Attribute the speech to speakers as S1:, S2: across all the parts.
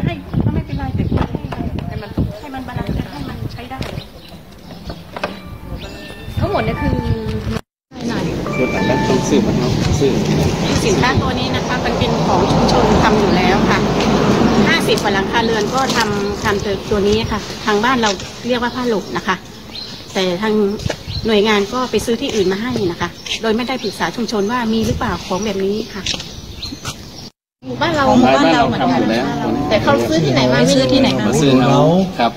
S1: จะให้ก็ไม่เป็นไรแต่ให้มันบาลานซ์ให้มันใช้ได้ทั้งหมดเนี่ยคือ
S2: ต้องซื้อมันซื้อ
S1: สินค้าตัวนี้นะคะมันเป็นของชุมชนทำอยู่แล้วค่ะ50 กว่าหลังคาเรือนก็ทำตัวนี้ค่ะทางบ้านเราเรียกว่าผ้าหลุดนะคะแต่ทางหน่วยงานก็ไปซื้อที่อื่นมาให้นะคะโดยไม่ได้ปรึกษาชุมชนว่ามีหรือเปล่าของแบบนี้ค่ะหมู่บ้านเราเหมือนกันแต่เขาซื้อที่ไหนมาซื้อที่ไหนมา
S2: ซื้อเขาครับ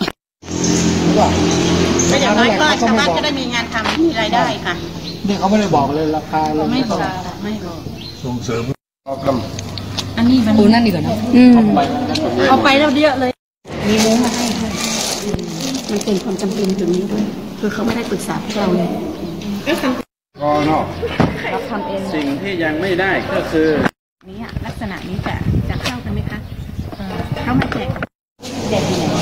S1: ก็อย่างน้อยก็ชาวบ้านก็ได้มีงานทำมีรายได้ค่ะ
S3: นี่เขาไม่ได้บอกเลยราคาเลย
S1: ไม่บอก
S3: ส่งเสริม
S1: อันนี้มันนั่นดีกว่านะเอาไปแล้วเยอะเลยมีมุ้งมาให้ด้วยมันเป็นความจำเป็นตรงนี้ด้วยคือเขาไม่ได้ปรึกษาพวกเราเลย
S2: ก็นอกเราทำเองสิ่งที่ยังไม่ได้ก็คือ
S1: นี้ลักษณะนี้จะเข้ากันไหมคะเข้ามาแจกที่ไหน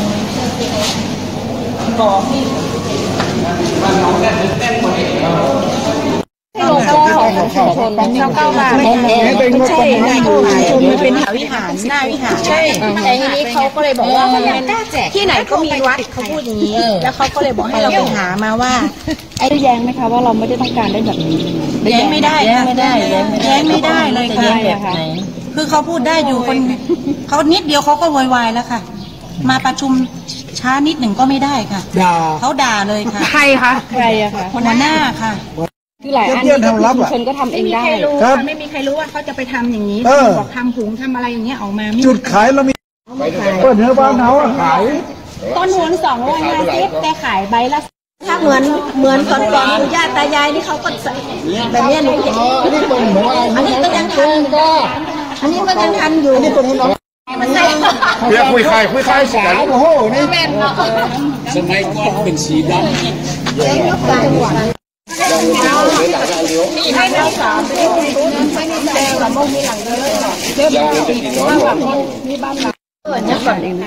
S1: บอกที่บ้านน้องแก้มหมดเลยโลโก้ของชุมชน9 บาทไม่ใช่ในชุมชนมันเป็นวิหารหน้าวิหารใช่แต่ทีนี้เขาก็เลยบอกว่ามันเป็นที่ไหนก็มีวัดเขาพูดอย่างนี้แล้วเขาก็เลยบอกให้เราไปหามาว่า
S4: ไอ้แย้งไหมคะว่าเราไม่ได้ต้องการได้แบบนี้
S1: แย้งไม่ได้แย้งไม่ได้เลยค่ะคือเขาพูดได้อยู่คนเขานิดเดียวเขาก็โวยวายแล้วค่ะมาประชุมช้านิดหนึ่งก็ไม่ได้ค่ะเขาด่าเลยค่ะ
S4: ใครคะใครอะคะ
S1: หัวหน้าค่ะ
S4: คือหลายอันที่ชุมชนก็ทำเองได้
S1: ไม่มีใครรู้ว่าเขาจะไปทำอย่างนี้บอกทำผงทำอะไรอย่างเงี้ยออกมา
S3: จุดขายเรามีเปิดเนื้อบ้านเขาขาย
S1: ต้นหัว250แต่ขายใบละถ้าเหมือนตอนก่อนย่าตายายนี่เขาก็แบบนี้หนูเห็นอันนี้ก็ยังทันอันนี้ก็ยังทันอยู่มันใส่
S3: เรียกคุยใครสายโอ้โหนี่แม่น
S2: สมัยก่อนเป็นสีดำ
S1: ให้เราสามไม่ได้แดงกับโมมีหลังเลยมีบ้านหลังเนี่ยก่อนเอง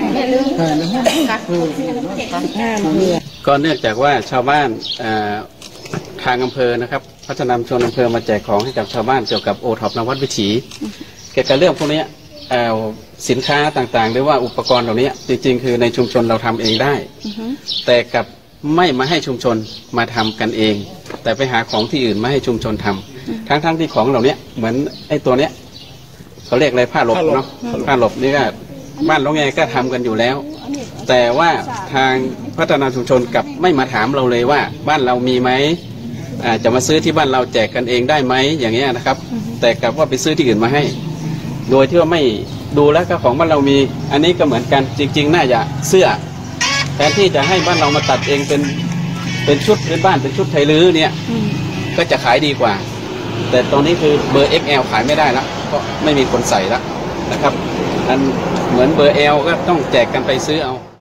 S2: ก็เนื่องจากว่าชาวบ้านทางอำเภอนะครับพัฒนาชุมชนอำเภอมาแจกของให้กับชาวบ้านเกี่ยวกับโอท็อปนวัดวิถีเกี่ยวกับเรื่องพวกนี้สินค้าต่างๆหรือว่าอุปกรณ์เหล่านี้จริงๆคือในชุมชนเราทำเองได้แต่กับไม่มาให้ชุมชนมาทำกันเองแต่ไปหาของที่อื่นมาให้ชุมชนทำทั้งที่ของเหล่านี้เหมือนไอ้ตัวเนี้ยเขาเรียกอะไรผ้าหลบเนาะผ้าหลบนี่ก็บ้านเราไงก็ทำกันอยู่แล้วแต่ว่าทางพัฒนาชุมชนกับไม่มาถามเราเลยว่าบ้านเรามีไหมจะมาซื้อที่บ้านเราแจกกันเองได้ไหมอย่างเงี้ยนะครับแต่กลับว่าไปซื้อที่อื่นมาให้โดยที่ว่าไม่ดูแล้วก็ของบ้านเรามีอันนี้ก็เหมือนกันจริงๆน่าจะเสื้อแทนที่จะให้บ้านเรามาตัดเองเป็นชุดพื้นบ้านเป็นชุดไทยลื้อเนี่ยก็จะขายดีกว่าแต่ตอนนี้คือเบอร์ XL ขายไม่ได้แล้วเพราะไม่มีคนใส่แล้วนะครับอันเหมือนเบอร์ L ก็ต้องแจกกันไปซื้อเอา